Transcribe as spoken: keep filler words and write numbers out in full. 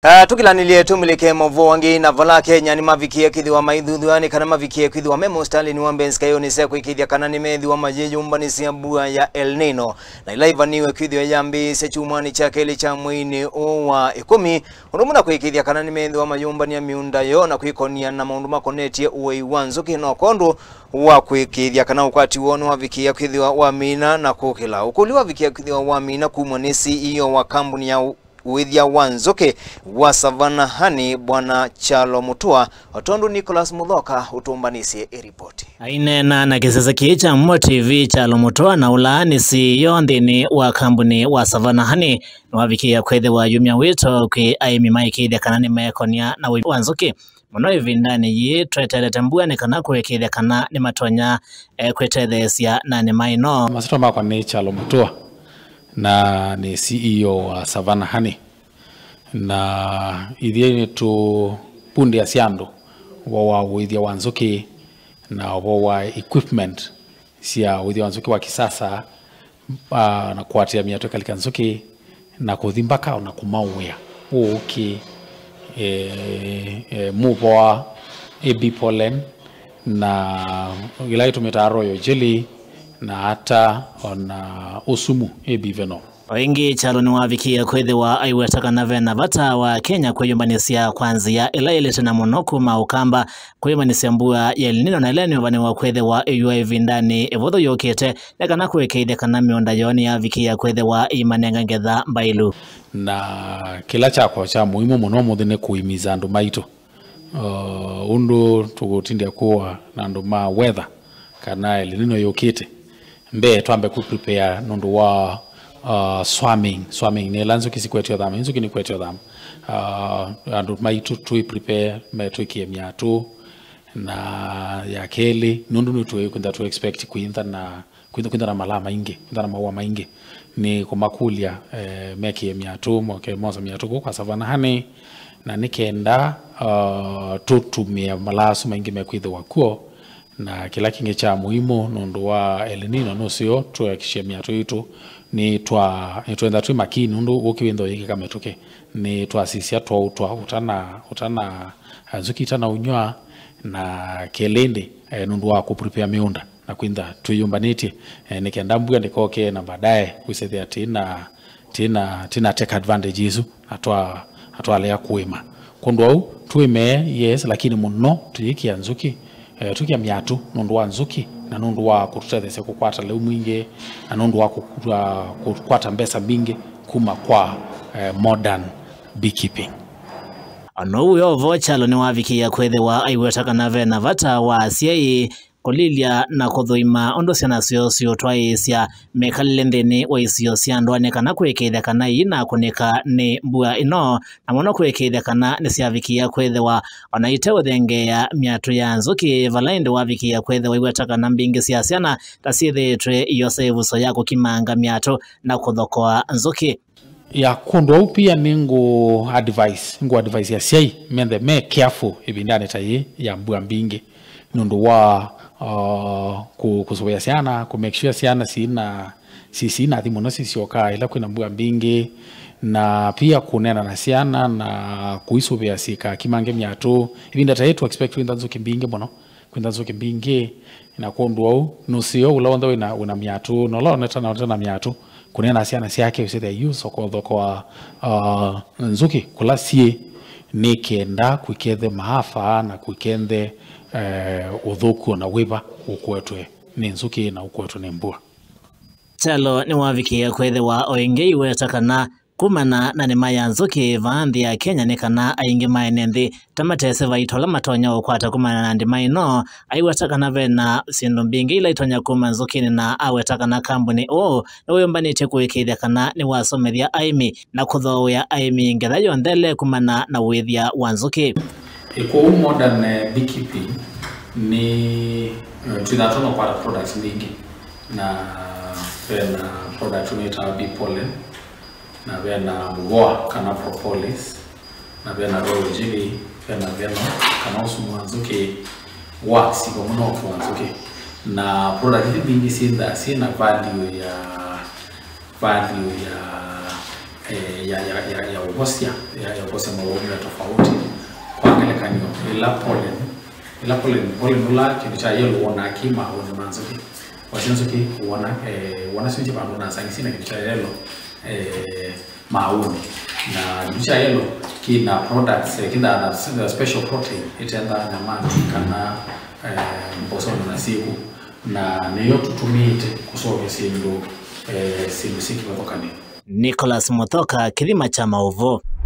Uh, tukilanilie tumilike movo wangi na vala Kenya ni mavikie kithiwa maithuthuani kana mavikie kithiwa memo Stalin wa Benskayo ni seko ikithia kana ni methiwa Kwiyumbanisya Mbua ya Elnino na ilaiva niwe kithiwa yambi sechumani chake ile cha mwini wa ikumi unumuna kwikithia kana ni methiwa mayumbania miunda yo na kwikonia na maundu makonetie uwe Nzuki no kondo wa kwikithia kana ukwati wono wa vikia kithiwa wa mina na kukila Ukuliwa vikia kithiwa wa mina kumwa ni C E O wa kambuni ya uithya wa Nzuki wa Savannah Honey bwana Kyalo Mutua otondu Nicholas Muthoka utumbanisye ripoti. Ainena na kisasa kicha Mumo T V Kyalo Mutua na ulaani C E O ndini wa kambuni wa Savannah Honey wavikia kwethe wa yumya wito kwi Aimi maikithia kana ni mekonie na wa Nzuki muno ivindani yi twetelete mbua ni kana kwekithia kana ni matonya e, kwetethesia na ni maino masito makwa ni Kyalo Mutua na ni C E O wa Savannah Honey na idhieni tu pundi ya siando wawa uithya wa Nzuki na wawa equipment siya uithya wa Nzuki wa kisasa uh, na kuatia miato kalika Nzuki na kuthimbaka na kumauya uki e, e, muboa ebi pollen na ilai tumeta royo jelly na hata ona usumu ebi veno. Wengi Kyalo ni wavikia kwethe wa aiwetaka na vena vata wa Kenya Kwiyumbanisya kwanzia ila ilete na monoku Mukamba Kwiyumbanisya Mbua ya Elnino na ilani wani wa kwethe wa U I V ndani evodho yokete na kana kwekide kana miunda yoni ya vikia kwethe wa imanenga ngetha mbailu na kila chako cha muhimu muno muthine kuimiza andu maitu uh, undu tugutindia kuwa na andu ma weather kana Elnino yokete mbe twambe ku prepare nundu wa uh, swarming swarming ni Nzuki sikwetyo dham Nzuki ni kwetyo dham uh, andu maitu tu prepare metu kiemia tu na ya keli nundu nutu kwenda tu expect kuinda na kwenda kwenda na malama maingi kwenda na maua maingi ni kumakulia eh, meki emia tu moke moza mia tu kwa Savannah Honey na nikenda uh, tutumia malasu maingi mekwitha wakuo na kila kinge cha muhimu nundu wa Elnino nusio tuakishia miato itu ni twa tuenda tu makini nundu ukiwendo yiki kametuke ni twasisia twa utwa utana utana Nzuki tana unywa na kelende eh, nundu wa kuprepare miunda na kwinda tuyumbaniti eh, nikenda mbuga ndikoke na baadaye kuisethia tina tina tina take advantage hizo atwa atwa lea kuima kondo au tuime yes lakini muno tuyiki ya Nzuki Eh, tukia miatu nundu wa Nzuki na nundu wa kututethesya kukwata leu mwingi na nundu wa kukwata mbesa bingi kuma kwa eh, modern beekeeping. Ano uyo vo Kyalo ni wavikia kwethe wa aiwetaka na vena vata wa siai kulilia na kuthuima ondo siana sio sio twaisya mekalile ndini wa isio siandwane kana kwekethia kana ina kunika ni mbua ino na mono kwekethia kana ni siavikia kwethe wa onaite uthenge ya miatu ya Nzuki valainde wavikia kwethe wa iwetaka na mbingi sia siana tasithetwe iyo sevuso yako kimanga miatu na kuthokoa Nzuki ya kondo pia ningu advice ningu advice ya siai mende me careful ibindane tayi ya mbua mbingi nundu wa uh, kusoya siana ku make sure siana sina sisi na thimo no sisi oka ila kwina mbua mbingi na pia kunena na siana na kuisobea sika kimange miato ibinda tayetu expect kwinda Nzuki mbingi bono kwinda Nzuki mbingi na kondo au no sio ulawanda wina una miato no la neta na na miato kunena siana siake usete use okodho kwa uh, Nzuki kula sie nikenda kwikethe maafa na kwikethe Uh, udhuku na wiba ukwetwe ni Nzuki na ukwetwe ni Mbua. Kyalo ni wavikia kwethe wa oingi iwetaka na kumana na nima ya Nzuki vaanthi ya Kenya ni kana aingi maenethi tamatese vaitola matonya ukwata kumana na ndima ino aiwetaka na vena sindu mbingi ila itonya kuma Nzuki na awetaka na kambuni o na uyumbanite kuikithia kana ni wasomethia Aimi na kuthowea Aimi ngetha yonthele kumana na uithya wa Nzuki. Iko modern uh, beekeeping ni uh, tunatoka kwa products mingi na vena product tunaita bee pollen na vena mvoa kana propolis na vena royal jelly vena vena kana usumu Nzuki wax kwa mno kwa Nzuki na product mingi sina sina value ya value ya eh, ya ya ya ya ugosya ya ya ugosya maumwa tofauti kwa ngelekanyo ila pollen ila pollen pollen ula kindu cha yellow wana kima wana manzuki wasinzuki wana eh wana sinji bado na sangi sina kindu cha yellow eh mauni na kindu cha yellow kina products kina na special protein itenda na maji kana eh mboso na siku na niyo tutumite kusovya sindu eh sindu siki watokani. Nicholas Muthoka, Kithima cha Mauvo.